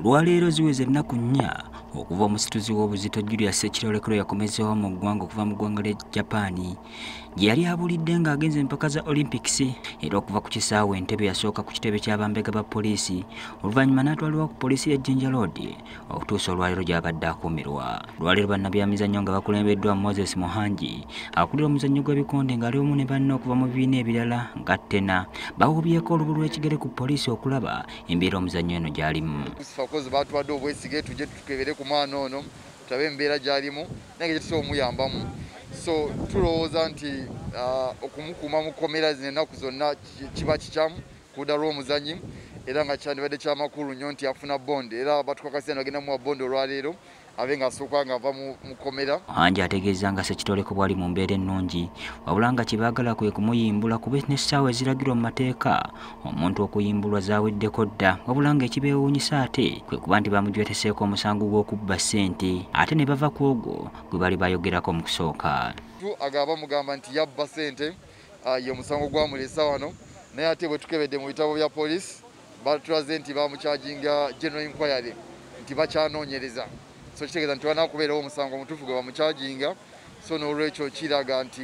Olwaleero ziweze ennaku 4 okuva omusituzi w'obuzito Julius Ssekitoleko yakomezeewo mu ggwanga okuva mu ggwanga lya Japan gye yali abulidde ng'agenze empaka za Olympics era okuva ku kisaawe Entebbe yasooka ku kitebe ky'abambega ba poliisi oluvannyuma n'atwalibwa ku poliisi ya Jinja Road okutuusa olwaleero gy'abadde akuumirwa. Olwaleero bannabyamizannyo nga bakulembeddwa Moses Muhangi akulira omuzannyo gw'ebikonde ng'ali omu ne banne okuva mu bibiina ebirala nga Tena bawubyeko olubu lw'ekigere ku poliisi okulaba embeera omuzannyo eno gy'alimu. Abakozi batwadde obwesige tujje tukebere ku mwana ono tulabe embeera gy'alimu nange gye tusobola omuyambamu. So tulowooza nti okumukuuma mu kkomera zino ennaku zonna kiba kikyamu ku ludda lw'omuzannyi era nga kyandibadde kyamakulu nnyo nti afuna bonde era batukakasira bagenda muwa bonde olwaleero abe ng'asooka ng'ava mu kkomera. Muhangi ategeeza nga Ssekitoleko bw'ali mu mbeera ennungi wabula nga kye baagala kwe kumuyimbula kuba n'essaawa eziragirwa mu mateeka omuntu okuyimbulwa zaaweddeko dda wabula ng'ekibeewuunyisa ate kwe kuba nti bamujweteseeko omusango gw'okubba ssente ate ne bava ku ogwo gwe bali bayogerako mu kusooka. Agaba mugamba nti yabba ssente ye omusango gwamulesa wano naye ate bwe tukebedde mu bitabo bya poliisi batulaze nti bamukyajinga general inquiry nti bakyanoonyereza. So kitegeeza nti wana kubeerawo omusango omutuufu gwe bamukyajinga so n'olwekyo kiraga nti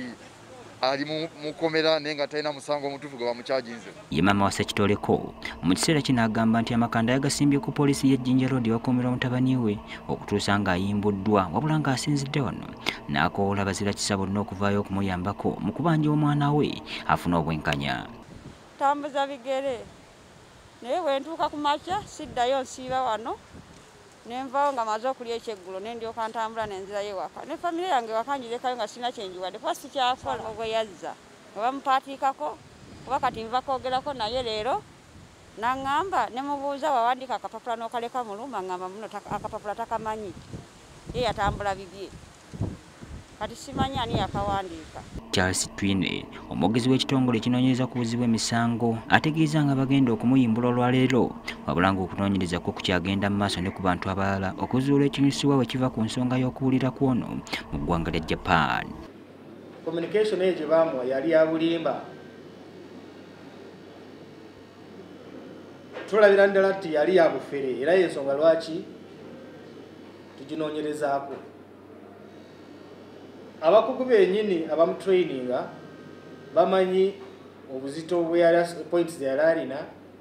ali mu kkomera naye nga talina musango omutuufu gwe bamukyajinze. Ye maama wa Ssekitoleko mu kiseera kino agamba nti amakanda yagasimbye ku poliisi y'e Jinja Road wakuumira mutabani we okutuusa ng'ayimbuddwa wabula ng'asinzidde wano n'akoola bazira kisa bonna okuvaayo okumuyambako mu kubanja omwana we afuna obwenkanya. Tambuza bigere naye bwe ntuuka ku makya siddayo nsiiba wano nenvaawo nga maze okulya ekyeggulo nendyoka ntambula nenzirayo ewaka ne famire yange wakanjirekayo nga sina kyenjiwadde kuba sikyakola ogwe yazza nga bamupaatiikako kuba kati nva koogerako naye leero naŋŋamba ne mubuuza wawandiika akapapula n'okaleka mu luuma ŋŋamba muno akapapula takamanyi ye yatambula bibye kati simanyi ani yakawandiika. Charles Twine omwogezi w'ekitongole ekinoonyereza ku buzibu emisango ategeeza nga bagenda okumuyimbula olwaleero wabula ng'okunoonyereza kwo kukyagenda mu maaso ne ku bantu abalala okuzuula ekinyusiwa bwe kiva ku nsonga y'okuwulira kwono mu ggwanga lya Japan. Communication eyo gye baamuwa yali ya bulimba. Tulabira ddala nti yali ya bufere era y'ensonga lwaki tuginoonyerezaako. Abakugu bennyini abamutraininga bamanyi obuzito points ze yali alina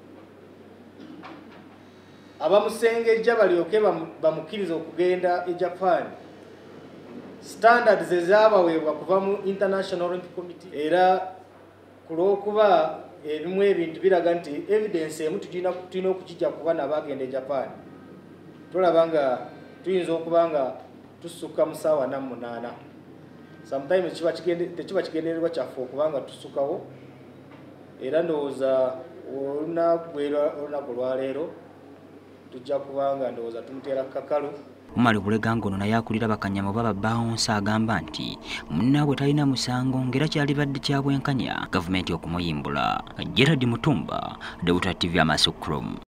abamusengejja balyoke bamukkiriza okugenda e Japan standards ezaabaweebwa kuva mu International Olympic Committee era ku lw'okuba ebimu ebintu biraga nti evidence emu tulina okukijja kuba nabagenda e Japan tulaba nga tuyinza okuba nga tusukka mu ssaawa 48. Sometimes tekiba kigendererwa kyaffe okubanga tusukawo era ndowooza olunaku lwaleero tujja kubanga ndowooza tumuteera kakalu. Omumali bulega ngono naye akulira bakanyamo baba Bawonsa agamba nti munnaabwe talina musango ng'era kyalibadde kya bwenkanya gavumenti okumuyimbula. Gerard Mutumba, Deuta TV Amasukrum.